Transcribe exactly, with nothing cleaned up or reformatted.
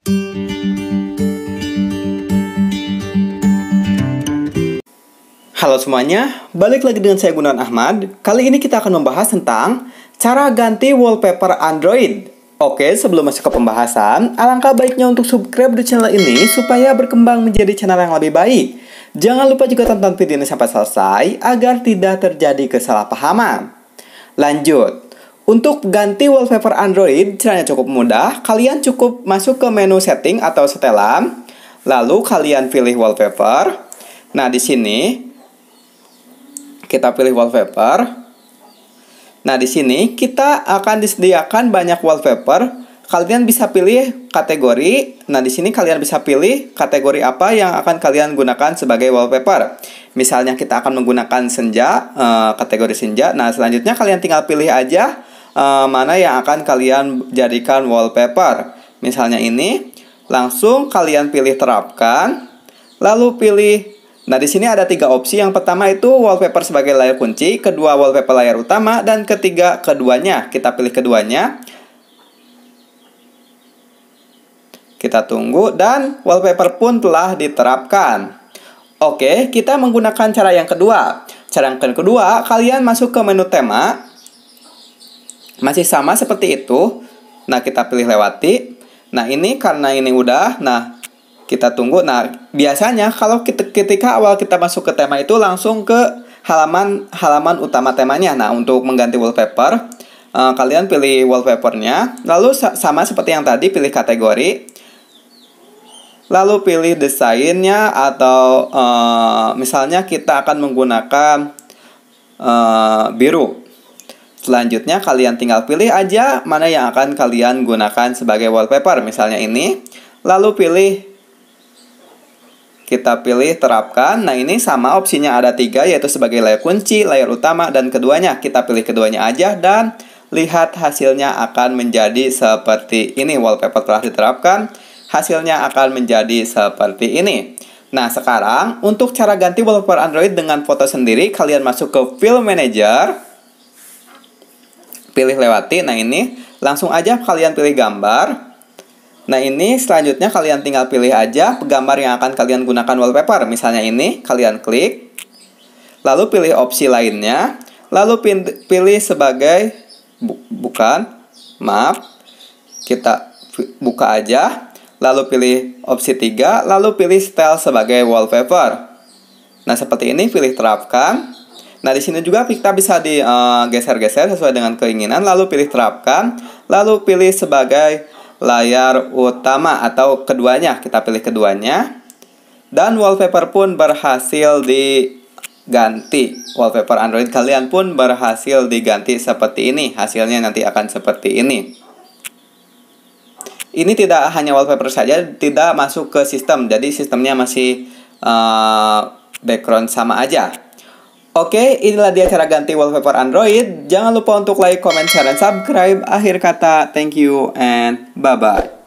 Halo semuanya, balik lagi dengan saya Gunawan Ahmad. Kali ini kita akan membahas tentang cara ganti wallpaper Android. Oke, sebelum masuk ke pembahasan, alangkah baiknya untuk subscribe di channel ini supaya berkembang menjadi channel yang lebih baik. Jangan lupa juga tonton video ini sampai selesai agar tidak terjadi kesalahpahaman. Lanjut, untuk ganti wallpaper Android caranya cukup mudah. Kalian cukup masuk ke menu setting atau setelan, lalu kalian pilih wallpaper. Nah, di sini kita pilih wallpaper. Nah, di sini kita akan disediakan banyak wallpaper. Kalian bisa pilih kategori. Nah, di sini kalian bisa pilih kategori apa yang akan kalian gunakan sebagai wallpaper. Misalnya kita akan menggunakan senja, eh, kategori senja. Nah, selanjutnya kalian tinggal pilih aja eh, mana yang akan kalian jadikan wallpaper. Misalnya ini, langsung kalian pilih terapkan, lalu pilih. Nah, di sini ada tiga opsi. Yang pertama itu wallpaper sebagai layar kunci, kedua wallpaper layar utama, dan ketiga keduanya. Kita pilih keduanya. Kita tunggu dan wallpaper pun telah diterapkan. Oke, kita menggunakan cara yang kedua. Cara yang kedua, kalian masuk ke menu tema. Masih sama seperti itu. Nah, kita pilih lewati. Nah, ini karena ini udah, nah kita tunggu. Nah, biasanya kalau kita, ketika awal kita masuk ke tema itu langsung ke halaman halaman utama temanya. Nah, untuk mengganti wallpaper, uh, kalian pilih wallpapernya. Lalu sama seperti yang tadi, pilih kategori. Lalu pilih desainnya atau uh, misalnya kita akan menggunakan uh, biru. Selanjutnya kalian tinggal pilih aja mana yang akan kalian gunakan sebagai wallpaper. Misalnya ini. Lalu pilih Kita pilih terapkan. Nah, ini sama opsinya ada tiga, yaitu sebagai layar kunci, layar utama, dan keduanya. Kita pilih keduanya aja dan lihat hasilnya akan menjadi seperti ini. Wallpaper telah diterapkan, hasilnya akan menjadi seperti ini. Nah, sekarang untuk cara ganti wallpaper Android dengan foto sendiri, kalian masuk ke File Manager, pilih lewati. Nah, ini langsung aja kalian pilih gambar. Nah, ini selanjutnya kalian tinggal pilih aja gambar yang akan kalian gunakan wallpaper. Misalnya ini, kalian klik. Lalu pilih opsi lainnya. Lalu pilih sebagai, bu, bukan, maaf. Kita buka aja. Lalu pilih opsi tiga. Lalu pilih style sebagai wallpaper. Nah, seperti ini, pilih terapkan. Nah, di sini juga kita bisa digeser-geser uh, sesuai dengan keinginan. Lalu pilih terapkan. Lalu pilih sebagai layar utama atau keduanya. Kita pilih keduanya. Dan wallpaper pun berhasil diganti. Wallpaper Android kalian pun berhasil diganti seperti ini. Hasilnya nanti akan seperti ini. Ini tidak hanya wallpaper saja, tidak masuk ke sistem. Jadi sistemnya masih uh, background sama aja. Oke, inilah dia cara ganti wallpaper Android. Jangan lupa untuk like, comment, share, dan subscribe. Akhir kata, thank you and bye-bye.